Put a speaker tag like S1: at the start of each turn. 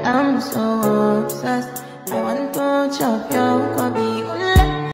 S1: I'm so obsessed. I want to chop your kwabi.